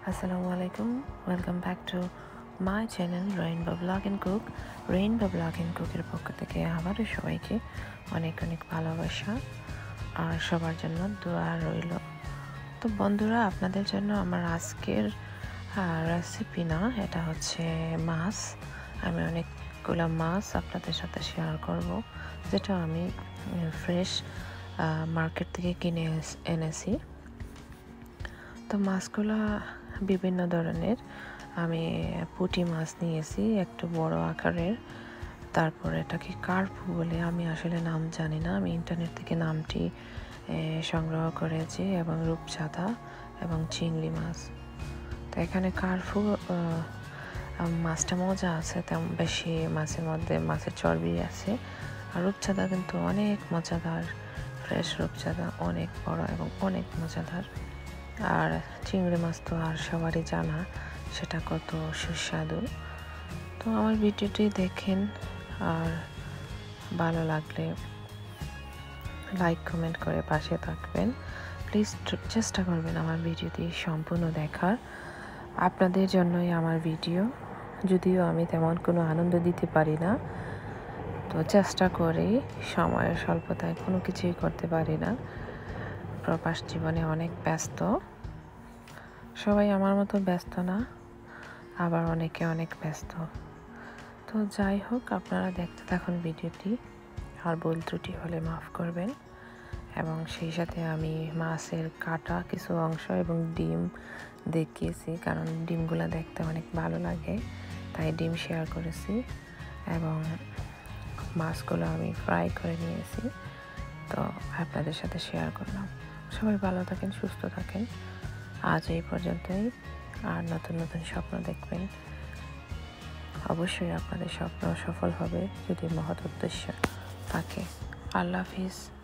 Assalamu alaikum. Welcome back to my channel Rainbow Vlog and Cook. Rainbow Vlog and Cook এর পক্ষ থেকে আবারও সবাইকে অনেক অনেক ভালোবাসা আর সবার জন্য দোয়া রইল। তো বন্ধুরা, আপনাদের জন্য আমার আজকের রেসিপি না, এটা হচ্ছে মাছ। আমি অনেকগুলো মাছ আপনাদের সাথে শেয়ার করব, যেটা আমি ফ্রেশ মার্কেট থেকে কিনে এনেছি। তো মাছগুলো বিভিন্ন ধরনের। আমি পুঁটি মাছ নিয়েছি, একটু বড় আকারের। তারপর এটাকে কার্পু বলে, আমি আসলে নাম জানি না, আমি ইন্টারনেট থেকে নামটি সংগ্রহ করেছি, এবং রূপচাঁদা এবং চিংড়ি মাছ। তো এখানে কার্পু মাছটা মজা আছে, তেমন বেশি মাছের মধ্যে মাছের চর্বি আছে। আর রূপচাঁদা কিন্তু অনেক মজাদার, ফ্রেশ রূপচাঁদা অনেক বড় এবং অনেক মজাদার। আর চিংড়ি মাছ তো আর সবারই জানা, সেটা কত সুস্বাদু। তো আমার ভিডিওটি দেখেন, আর ভালো লাগলে লাইক কমেন্ট করে পাশে থাকবেন। প্লিজ চেষ্টা করবেন আমার ভিডিওটি সম্পূর্ণ দেখার। আপনাদের জন্যই আমার ভিডিও, যদিও আমি তেমন কোনো আনন্দ দিতে পারি না, তো চেষ্টা করি। সময়ের স্বল্পতায় কোনো কিছুই করতে পারি না, প্রবাস জীবনে অনেক ব্যস্ত। সবাই আমার মতো ব্যস্ত না, আবার অনেকে অনেক ব্যস্ত। তো যাই হোক, আপনারা দেখতে থাকুন ভিডিওটি, আর ভুল ত্রুটি হলে মাফ করবেন। এবং সেই সাথে আমি মাছের কাটা কিছু অংশ এবং ডিম দেখিয়েছি, কারণ ডিমগুলো দেখতে অনেক ভালো লাগে, তাই ডিম শেয়ার করেছি। এবং মাছগুলো আমি ফ্রাই করে নিয়েছি, তো আপনাদের সাথে শেয়ার করলাম। সবাই ভালো থাকেন, সুস্থ থাকেন। আজ এই পর্যন্তই। আর নতুন নতুন স্বপ্ন দেখবেন, অবশ্যই আপনাদের স্বপ্ন সফল হবে যদি মহৎ উদ্দেশ্য থাকে। আল্লাহ হাফিজ।